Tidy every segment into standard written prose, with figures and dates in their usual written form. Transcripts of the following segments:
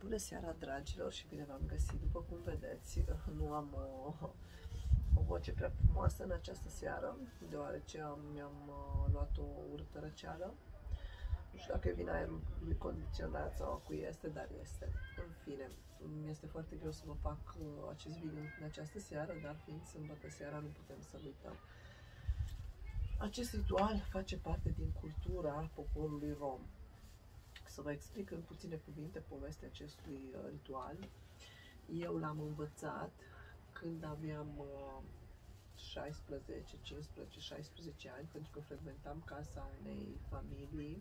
Bună seara, dragilor, și bine v-am găsit. După cum vedeți, nu am o voce prea frumoasă în această seară, deoarece mi-am luat o urâtă răceală. Nu știu dacă e vina aerului condiționat sau a cui este, dar este. În fine, mi-este foarte greu să vă fac acest video în această seară, dar fiind sâmbătă seara, nu putem să uităm. Acest ritual face parte din cultura poporului rom. Să vă explic în puține cuvinte povestea acestui ritual. Eu l-am învățat când aveam 16, 15, 16 ani, pentru că frecventam casa unei familii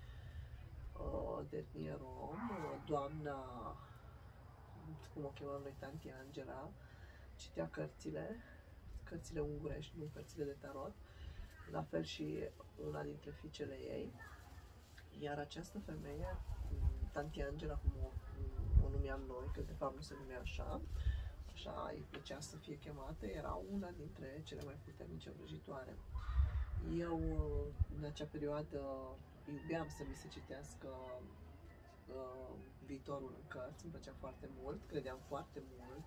de etnie rom. Doamna, cum o chemam noi, tanti Angela, citea cărțile ungurești, nu cărțile de tarot, la fel și una dintre fiicele ei. Iar această femeie, tanti Angela, cum o numeam noi, că de fapt nu se numea așa, așa îi plăcea să fie chemată, era una dintre cele mai puternice vrăjitoare. Eu, în acea perioadă, iubeam să mi se citească viitorul în cărți, îmi plăcea foarte mult, credeam foarte mult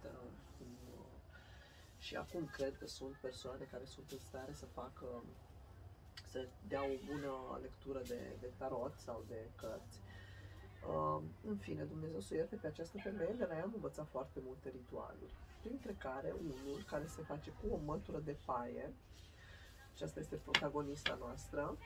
și acum cred că sunt persoane care sunt în stare să facă, să dea o bună lectură de tarot sau de cărți. În fine, Dumnezeu să o ierte pe această femeie, de la ea am învățat foarte multe ritualuri, printre care unul care se face cu o mătură de paie. Aceasta este protagonista noastră.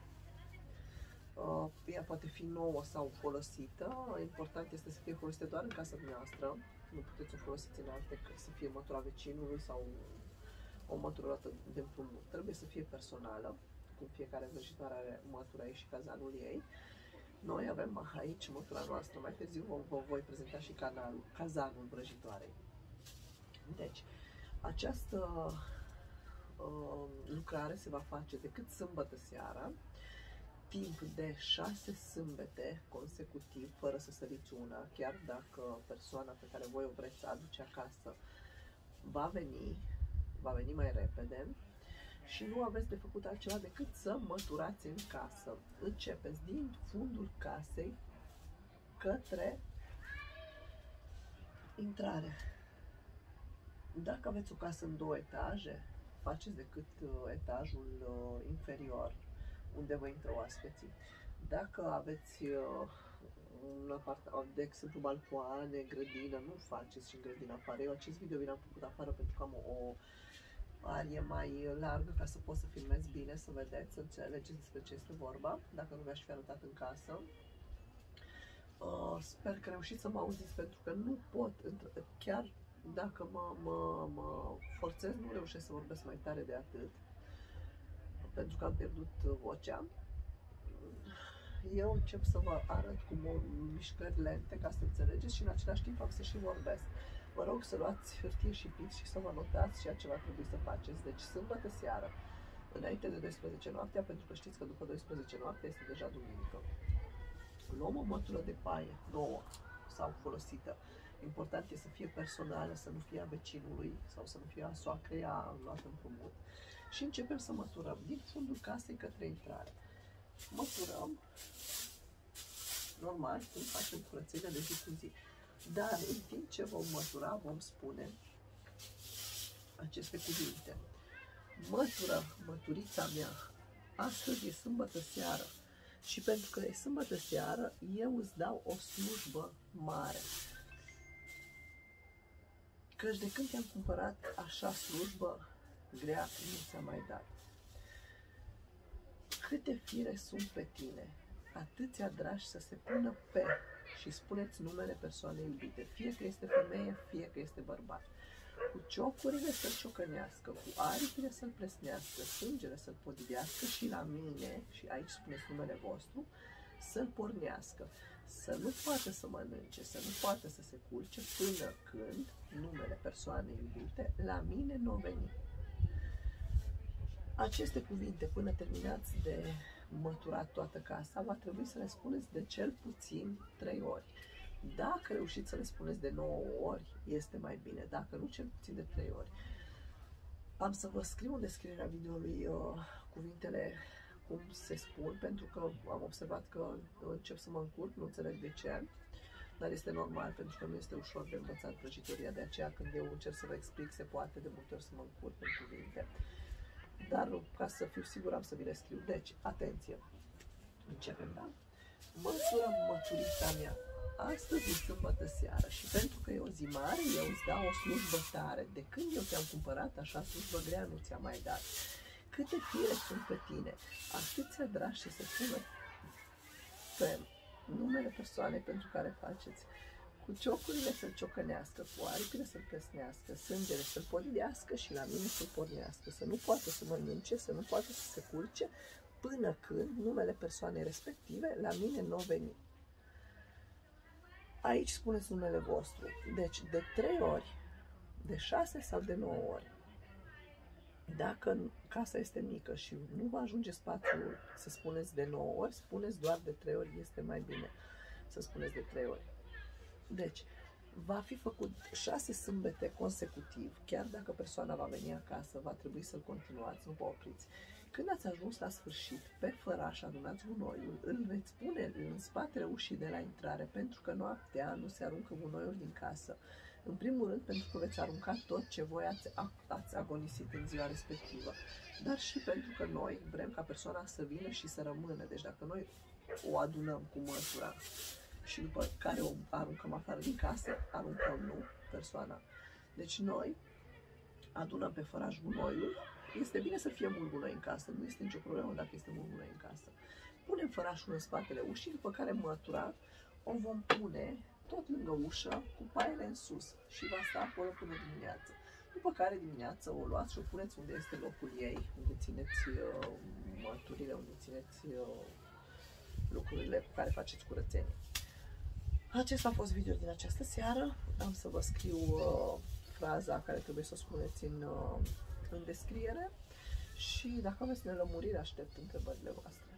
Ea poate fi nouă sau folosită. Important este să fie folosită doar în casa noastră. Nu puteți o folosiți în alte, să fie mătura vecinului sau o mătură luată de împrumut. Trebuie să fie personală, cum fiecare vrăjitoare are mătura ei și cazanul ei. Noi avem aici mătura noastră. Mai târziu vă voi prezenta și cazanul vrăjitoarei. Deci, această lucrare se va face decât sâmbătă seara, timp de 6 sâmbete consecutiv, fără să săriți una, chiar dacă persoana pe care voi o vreți să aduce acasă va veni mai repede și nu aveți de făcut altceva decât să măturați în casă. Începeți din fundul casei către intrare. Dacă aveți o casă în 2 etaje, faceți decât etajul inferior, unde vă intră oaspeții. Dacă aveți un apartament, de exemplu balcoane, grădină, nu faceți și în grădina afară. Eu acest video vi l-am făcut afară pentru că am o arie mai largă ca să pot să filmez bine, să vedeți, să înțelegeți despre ce este vorba, dacă nu v-aș fi arătat în casă. Sper că reușiți să mă auziți, pentru că nu pot, chiar dacă mă forțez, nu reușesc să vorbesc mai tare de atât, pentru că am pierdut vocea. Eu încep să vă arăt cu mișcări lente ca să înțelegeți și în același timp am să și vorbesc. Vă rog să luați hârtie și pix și să vă notați ceea ce va trebui să faceți. Deci sâmbătă seară, înainte de 12 noaptea, pentru că știți că după 12 noaptea este deja duminică. Luăm o mătură de paie nouă sau folosită. Important este să fie personală, să nu fie a vecinului sau să nu fie a soacrei, a luat împrumut. Și începem să măturăm din fundul casei către intrare. Măturăm normal, când facem curățenia de zi cu zi. Dar în timp ce vom mătura, vom spune aceste cuvinte. Măturița mea, astăzi e sâmbătă seară și pentru că e sâmbătă seară, eu îți dau o slujbă mare. Căci de când te-am cumpărat, așa slujbă grea nu ți-am mai dat. Câte fire sunt pe tine, atâția dragi să se pună pe, și spuneți numele persoanei iubite, fie că este femeie, fie că este bărbat. Cu ciocurile să-l ciocănească, cu aripile să-l plesnească, sângele să-l podidească și la mine, și aici spuneți numele vostru, să-l pornească, să nu poată să mănânce, să nu poată să se culce până când numele persoanei iubite la mine nu veni. Aceste cuvinte, până terminați de măturat toată casa, va trebui să le spuneți de cel puțin 3 ori. Dacă reușiți să le spuneți de 9 ori, este mai bine, dacă nu, cel puțin de 3 ori. Am să vă scriu în descrierea videoului cuvintele cum se spun, pentru că am observat că încep să mă încurc, nu înțeleg de ce. Dar este normal, pentru că nu este ușor de învățat prăjitoria, de aceea când eu încerc să vă explic, se poate de multe ori să mă încurc în cuvinte. Dar ca să fiu sigur am să vi le scriu. Deci, atenție! Începem, da? Măsură măturita mea. Astăzi e sâmbătă seară și pentru că e o zi mare, eu îți dau o slujbă tare. De când eu te-am cumpărat, așa slujbă grea nu ți-am mai dat. Câte fire sunt pe tine, atâția dragi și se pună pe numele persoanei pentru care faceți. Cu ciocurile să-l ciocănească, cu aripile să-l pesnească, sângele să-l podilească și la mine să-l pornească, să nu poată să mănânce, să nu poată să se culce, până când numele persoanei respective la mine nu veni. Aici spuneți numele vostru. Deci de 3 ori, de 6 sau de 9 ori. Dacă casa este mică și nu vă ajunge spațiul să spuneți de 9 ori, spuneți doar de 3 ori, este mai bine să spuneți de 3 ori. Deci, va fi făcut 6 sâmbete consecutiv, chiar dacă persoana va veni acasă, va trebui să-l continuați, nu vă opriți. Când ați ajuns la sfârșit, pe făraș adunați gunoiul, îl veți pune în spatele ușii de la intrare, pentru că noaptea nu se aruncă gunoiul din casă. În primul rând, pentru că veți arunca tot ce voi ați agonisit în ziua respectivă, dar și pentru că noi vrem ca persoana să vină și să rămână. Deci dacă noi o adunăm cu măsura și după care o aruncăm afară din casă, aruncăm, nu, persoana. Deci noi adunăm pe făraș gunoiul. Este bine să fie mult gunoi în casă, nu este nicio problemă dacă este mult gunoi în casă. Punem fărașul în spatele ușii, după care mătura o vom pune tot lângă ușă, cu paiele în sus și va sta acolo până dimineață. După care dimineața o luați și o puneți unde este locul ei, unde țineți mărturile, unde țineți lucrurile cu care faceți curățenie. Acesta a fost video din această seară. Am să vă scriu fraza care trebuie să o spuneți în descriere și dacă aveți nelămuriri, aștept întrebările voastre.